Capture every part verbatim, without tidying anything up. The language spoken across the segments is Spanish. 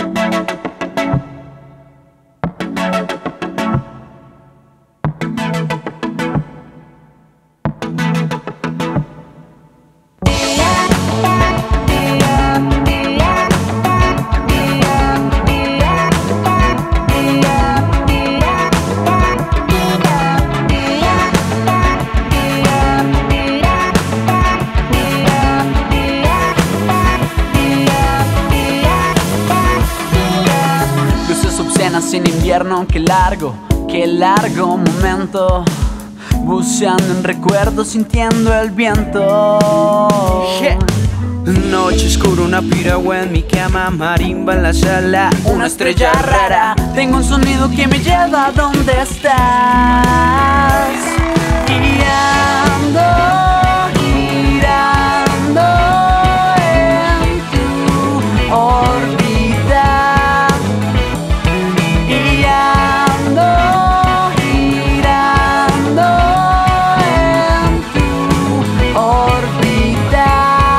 En invierno, qué largo, qué largo momento, buceando en recuerdos, sintiendo el viento. Yeah. Noche oscura, una piragua en mi cama, marimba en la sala, una estrella rara. Tengo un sonido que me lleva a donde estás. Y ando girando en tu órbita. Y ando girando en tu órbita.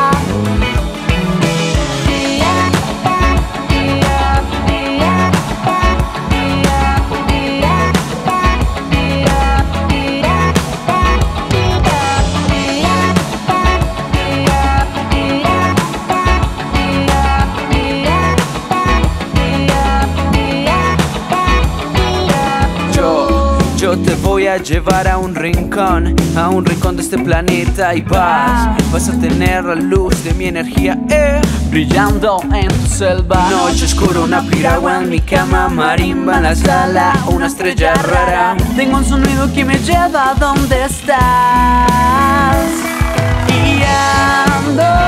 Yo te voy a llevar a un rincón, a un rincón de este planeta y vas, vas a tener la luz de mi energía, eh, brillando en tu selva. Noche oscura, una piragua en mi cama, marimba en la sala, una estrella rara. Tengo un sonido que me lleva a donde estás. Y ando